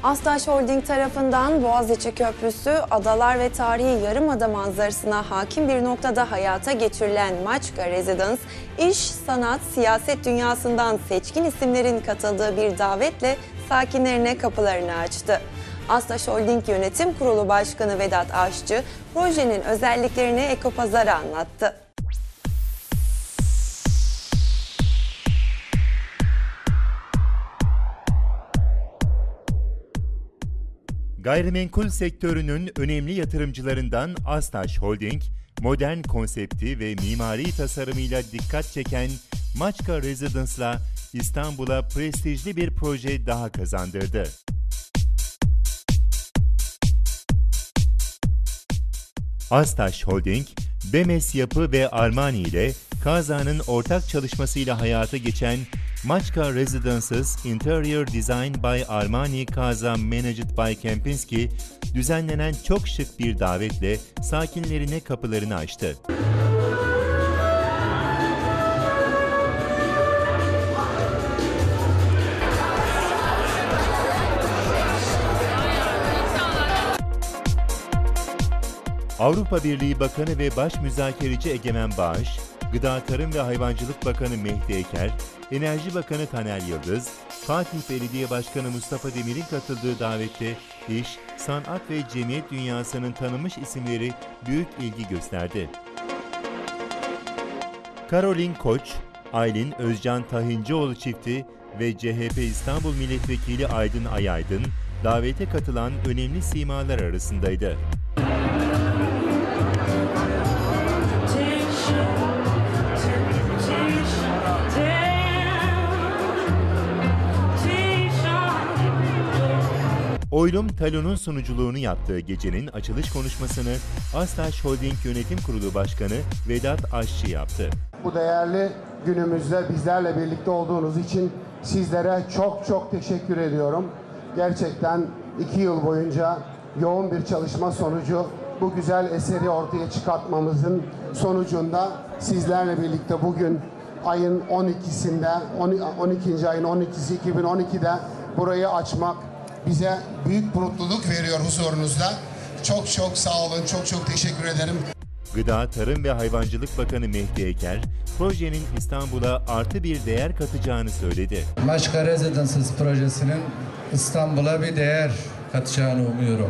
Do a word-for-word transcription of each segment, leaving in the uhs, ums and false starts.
Astaş Holding tarafından Boğaziçi Köprüsü, adalar ve tarihi yarımada manzarasına hakim bir noktada hayata geçirilen Maçka Residence, iş, sanat, siyaset dünyasından seçkin isimlerin katıldığı bir davetle sakinlerine kapılarını açtı. Astaş Holding Yönetim Kurulu Başkanı Vedat Aşçı, projenin özelliklerini Ekopazar'a anlattı. Gayrimenkul sektörünün önemli yatırımcılarından Astaş Holding, modern konsepti ve mimari tasarımıyla dikkat çeken Maçka Residence'la İstanbul'a prestijli bir proje daha kazandırdı. Astaş Holding, Bemes Yapı ve Armani ile Kaza'nın ortak çalışmasıyla hayata geçen Maçka Residences Interior Design by Armani Kaza Managed by Kempinski, düzenlenen çok şık bir davetle sakinlerine kapılarını açtı. Avrupa Birliği Bakanı ve Baş Müzakereci Egemen Bağış, Gıda Tarım ve Hayvancılık Bakanı Mehdi Eker, Enerji Bakanı Taner Yıldız, Fatih Belediye Başkanı Mustafa Demir'in katıldığı davette iş, sanat ve cemiyet dünyasının tanınmış isimleri büyük ilgi gösterdi. Karolin Koç, Aylin Özcan Tahincioğlu çifti ve C H P İstanbul Milletvekili Aydın Ayaydın, davete katılan önemli simalar arasındaydı. Oylum Talon'un sunuculuğunu yaptığı gecenin açılış konuşmasını Astaş Holding Yönetim Kurulu Başkanı Vedat Aşçı yaptı. Bu değerli günümüzde bizlerle birlikte olduğunuz için sizlere çok çok teşekkür ediyorum. Gerçekten iki yıl boyunca yoğun bir çalışma sonucu bu güzel eseri ortaya çıkartmamızın sonucunda sizlerle birlikte bugün ayın on ikisinde, on ikinci ayın on ikisi iki bin on iki'de burayı açmak bize büyük mutluluk veriyor huzurunuzda. Çok çok sağ olun, çok çok teşekkür ederim. Gıda, Tarım ve Hayvancılık Bakanı Mehdi Eker, projenin İstanbul'a artı bir değer katacağını söyledi. Maçka Residences projesinin İstanbul'a bir değer katacağını umuyorum.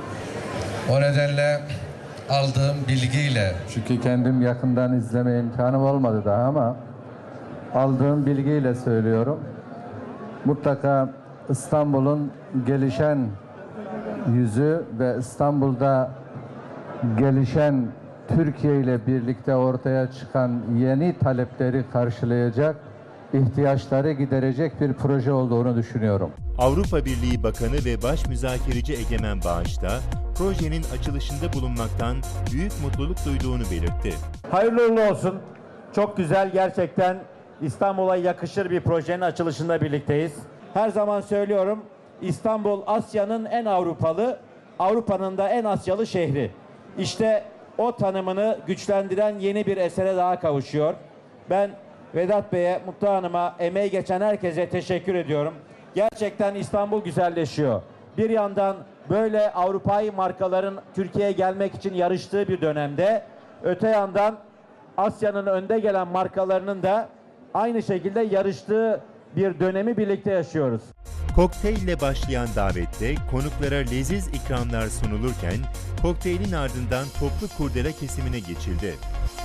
O nedenle aldığım bilgiyle, çünkü kendim yakından izleme imkanım olmadı daha ama aldığım bilgiyle söylüyorum. Mutlaka İstanbul'un gelişen yüzü ve İstanbul'da gelişen Türkiye ile birlikte ortaya çıkan yeni talepleri karşılayacak, ihtiyaçları giderecek bir proje olduğunu düşünüyorum. Avrupa Birliği Bakanı ve Baş Müzakereci Egemen Bağış da projenin açılışında bulunmaktan büyük mutluluk duyduğunu belirtti. Hayırlı uğurlu olsun. Çok güzel, gerçekten İstanbul'a yakışır bir projenin açılışında birlikteyiz. Her zaman söylüyorum, İstanbul Asya'nın en Avrupalı, Avrupa'nın da en Asyalı şehri. İşte o tanımını güçlendiren yeni bir esere daha kavuşuyor. Ben Vedat Bey'e, Mutlu Hanım'a, emeği geçen herkese teşekkür ediyorum. Gerçekten İstanbul güzelleşiyor. Bir yandan böyle Avrupa'yı markaların Türkiye'ye gelmek için yarıştığı bir dönemde, öte yandan Asya'nın önde gelen markalarının da aynı şekilde yarıştığı bir dönemi birlikte yaşıyoruz. Kokteylle başlayan davette konuklara leziz ikramlar sunulurken kokteylin ardından toplu kurdele kesimine geçildi.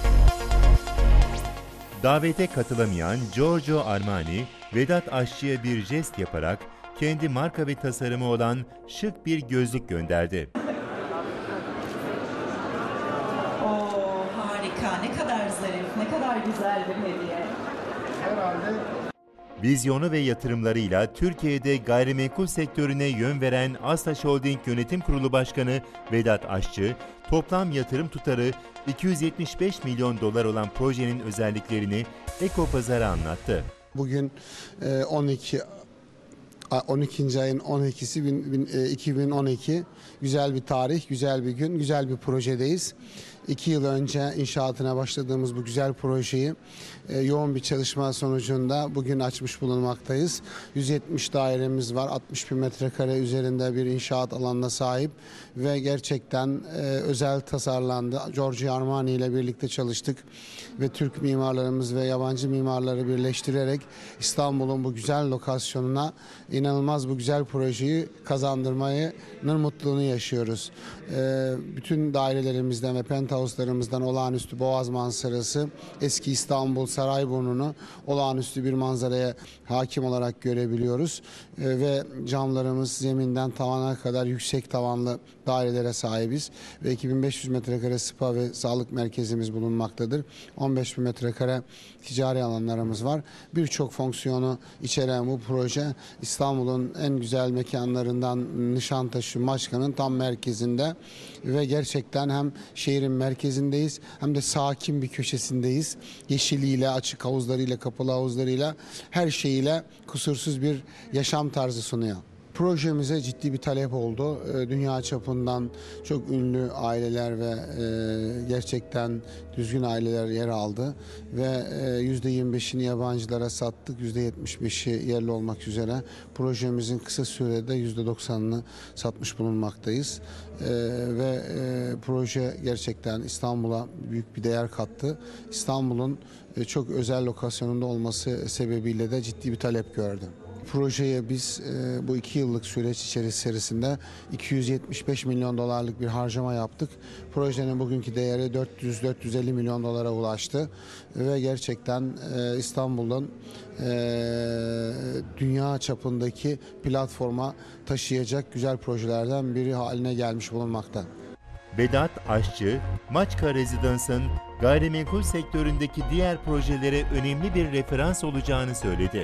Davete katılamayan Giorgio Armani, Vedat Aşçı'ya bir jest yaparak kendi marka ve tasarımı olan şık bir gözlük gönderdi. Oo, harika, ne kadar zarif, ne kadar güzel bir hediye. Herhalde Vizyonu ve yatırımlarıyla Türkiye'de gayrimenkul sektörüne yön veren Astaş Holding Yönetim Kurulu Başkanı Vedat Aşçı, toplam yatırım tutarı iki yüz yetmiş beş milyon dolar olan projenin özelliklerini Ekopazar'a anlattı. bugün on iki on ikinci ayın on ikisi iki bin on iki, güzel bir tarih, güzel bir gün, güzel bir projedeyiz. iki yıl önce inşaatına başladığımız bu güzel projeyi e, yoğun bir çalışma sonucunda bugün açmış bulunmaktayız. yüz yetmiş dairemiz var, altmış bin metrekare üzerinde bir inşaat alanına sahip ve gerçekten e, özel tasarlandı. Giorgio Armani ile birlikte çalıştık ve Türk mimarlarımız ve yabancı mimarları birleştirerek İstanbul'un bu güzel lokasyonuna inanılmaz bu güzel projeyi kazandırmayı mutluluğunu yaşıyoruz. Ee, bütün dairelerimizden ve penthouse'larımızdan olağanüstü Boğaz manzarası, eski İstanbul Sarayburnu'nu olağanüstü bir manzaraya hakim olarak görebiliyoruz. Ee, ve camlarımız zeminden tavana kadar yüksek tavanlı dairelere sahibiz ve iki bin beş yüz metrekare spa ve sağlık merkezimiz bulunmaktadır. on beş bin metrekare ticari alanlarımız var. Birçok fonksiyonu içeren bu proje İstanbul'un en güzel mekanlarından Nişantaşı, Maçka'nın tam merkezinde ve gerçekten hem şehrin merkezindeyiz hem de sakin bir köşesindeyiz. Yeşiliyle, açık havuzlarıyla, kapalı havuzlarıyla, her şeyiyle kusursuz bir yaşam tarzı sunuyor. Projemize ciddi bir talep oldu. Dünya çapından çok ünlü aileler ve gerçekten düzgün aileler yer aldı ve yüzde yirmi beşini yabancılara sattık, yüzde yetmiş beşi yerli olmak üzere projemizin kısa sürede yüzde doksanını satmış bulunmaktayız ve proje gerçekten İstanbul'a büyük bir değer kattı. İstanbul'un çok özel lokasyonunda olması sebebiyle de ciddi bir talep gördü. Projeye biz e, bu iki yıllık süreç içerisinde iki yüz yetmiş beş milyon dolarlık bir harcama yaptık. Projenin bugünkü değeri dört yüz dört yüz elli milyon dolara ulaştı ve gerçekten e, İstanbul'un e, dünya çapındaki platforma taşıyacak güzel projelerden biri haline gelmiş bulunmakta. Vedat Aşçı, Maçka Residence'ın gayrimenkul sektöründeki diğer projelere önemli bir referans olacağını söyledi.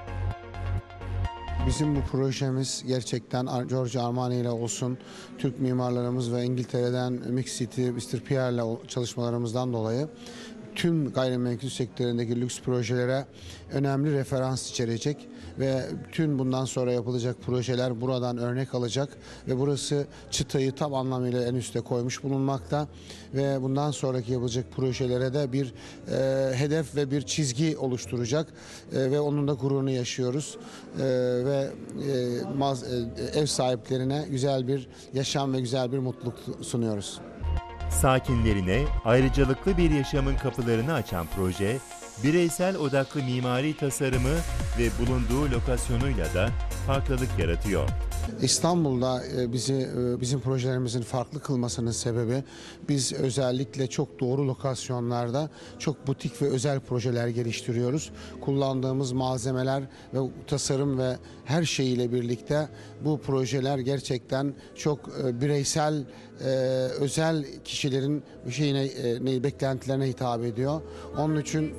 Bizim bu projemiz gerçekten Giorgio Armani ile olsun, Türk mimarlarımız ve İngiltere'den Mix City, mister Pierre ile çalışmalarımızdan dolayı tüm gayrimenkul sektöründeki lüks projelere önemli referans içerecek ve tüm bundan sonra yapılacak projeler buradan örnek alacak ve burası çıtayı tam anlamıyla en üste koymuş bulunmakta ve bundan sonraki yapılacak projelere de bir e, hedef ve bir çizgi oluşturacak e, ve onun da gururunu yaşıyoruz e, ve e, maz, e, ev sahiplerine güzel bir yaşam ve güzel bir mutluluk sunuyoruz. Sakinlerine ayrıcalıklı bir yaşamın kapılarını açan proje, bireysel odaklı mimari tasarımı ve bulunduğu lokasyonuyla da farklılık yaratıyor. İstanbul'da bizi bizim projelerimizin farklı kılmasının sebebi biz özellikle çok doğru lokasyonlarda çok butik ve özel projeler geliştiriyoruz. Kullandığımız malzemeler ve tasarım ve her şeyiyle birlikte bu projeler gerçekten çok bireysel, özel kişilerin şeyine, beklentilerine hitap ediyor. Onun için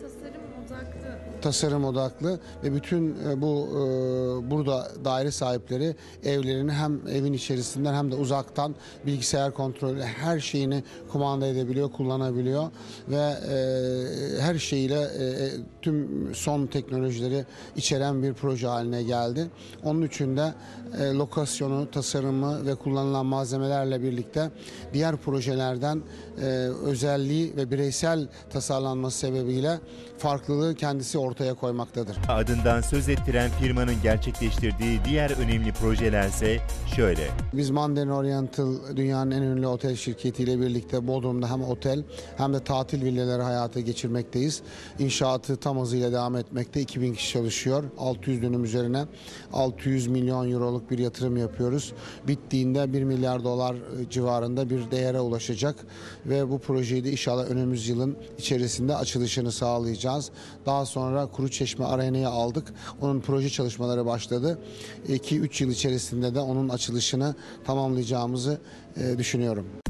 tasarım odaklı ve bütün bu burada daire sahipleri evlerini hem evin içerisinden hem de uzaktan bilgisayar kontrolü her şeyini kumanda edebiliyor, kullanabiliyor ve her şeyiyle tüm son teknolojileri içeren bir proje haline geldi. Onun için de lokasyonu, tasarımı ve kullanılan malzemelerle birlikte diğer projelerden özelliği ve bireysel tasarlanması sebebiyle farklılığı kendisi ortaya koymaktadır. Adından söz ettiren firmanın gerçekleştirdiği diğer önemli projelerse şöyle. Biz Mandarin Oriental dünyanın en ünlü otel şirketiyle birlikte Bodrum'da hem otel hem de tatil villaları hayata geçirmekteyiz. İnşaatı tam hızıyla devam etmekte. iki bin kişi çalışıyor. altı yüz dönüm üzerine altı yüz milyon euroluk bir yatırım yapıyoruz. Bittiğinde bir milyar dolar civarında bir değere ulaşacak ve bu projeyi de inşallah önümüz yılın içerisinde açılışını sağlayacağız. Daha sonra Kuruçeşme Arena'yı aldık. Onun proje çalışmaları başladı. iki üç yıl içerisinde de onun açılışını tamamlayacağımızı düşünüyorum.